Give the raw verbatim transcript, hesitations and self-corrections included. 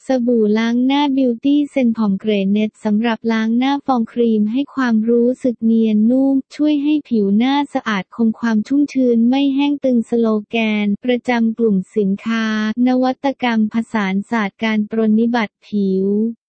สบู่ล้างหน้าบิวตี้เซนผอมเกรเน็ตสำหรับล้างหน้าฟองครีมให้ความรู้สึกเนียนนุ่มช่วยให้ผิวหน้าสะอาดคงความชุ่มชื้นไม่แห้งตึงสโลแกนประจำกลุ่มสินค้านวัตกรรมผสานศาสตร์การปรนนิบัติผิว